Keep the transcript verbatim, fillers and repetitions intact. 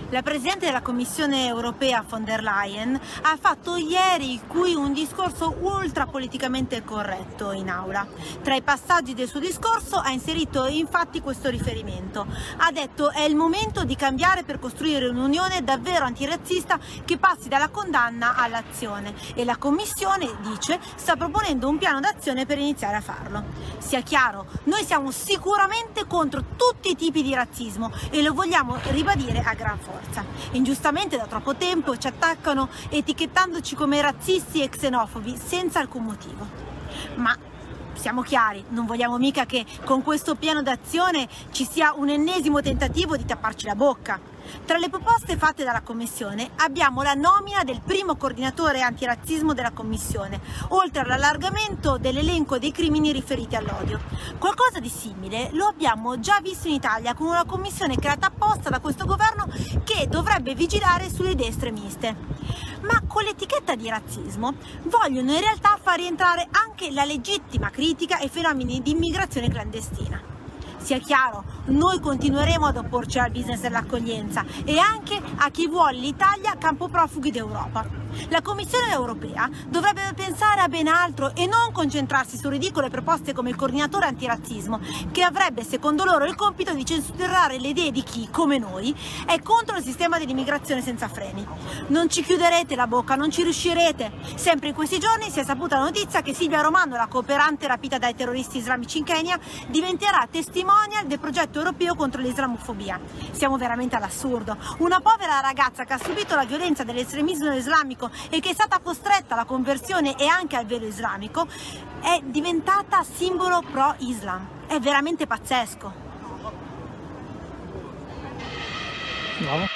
La Presidente della Commissione europea von der Leyen ha fatto ieri qui un discorso ultra politicamente corretto in aula. Tra i passaggi del suo discorso ha inserito infatti questo riferimento. Ha detto: è il momento di cambiare per costruire un'unione davvero antirazzista che passi dalla condanna all'azione, e la Commissione, dice, sta proponendo un piano d'azione per iniziare a farlo. Sia chiaro, noi siamo sicuramente contro tutti i tipi di razzismo e lo vogliamo ribadire a gran forza. Ingiustamente da troppo tempo ci attaccano etichettandoci come razzisti e xenofobi senza alcun motivo. Ma siamo chiari, non vogliamo mica che con questo piano d'azione ci sia un ennesimo tentativo di tapparci la bocca. Tra le proposte fatte dalla Commissione abbiamo la nomina del primo coordinatore antirazzismo della Commissione, oltre all'allargamento dell'elenco dei crimini riferiti all'odio. Qualcosa di simile lo abbiamo già visto in Italia con una commissione creata apposta da questo governo che dovrebbe vigilare sulle idee estremiste. Ma con l'etichetta di razzismo vogliono in realtà far rientrare anche la legittima critica ai fenomeni di immigrazione clandestina. Sia chiaro, noi continueremo ad opporci al business dell'accoglienza e anche a chi vuole l'Italia campo profughi d'Europa. La Commissione europea dovrebbe pensare a ben altro e non concentrarsi su ridicole proposte come il coordinatore antirazzismo, che avrebbe secondo loro il compito di censurare le idee di chi, come noi, è contro il sistema dell'immigrazione senza freni. Non ci chiuderete la bocca, non ci riuscirete. Sempre in questi giorni si è saputa la notizia che Silvia Romano, la cooperante rapita dai terroristi islamici in Kenya, diventerà testimonial del progetto europeo contro l'islamofobia. Siamo veramente all'assurdo. Una povera ragazza che ha subito la violenza dell'estremismo islamico e che è stata costretta alla conversione e anche al velo islamico è diventata simbolo pro-Islam. È veramente pazzesco. Bravo.